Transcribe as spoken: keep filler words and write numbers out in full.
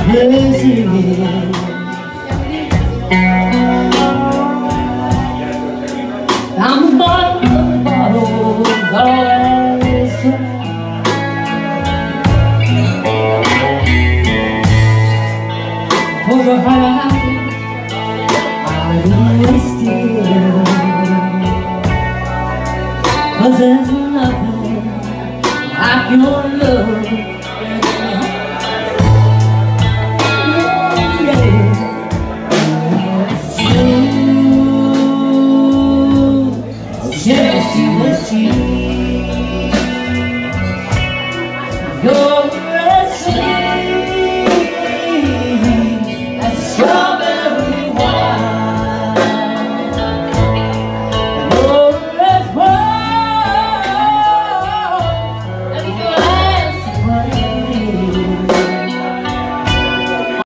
crazy. I'm the bottom of the bottle, always try. For the heart I don't waste it, 'cause there's nothing like your love.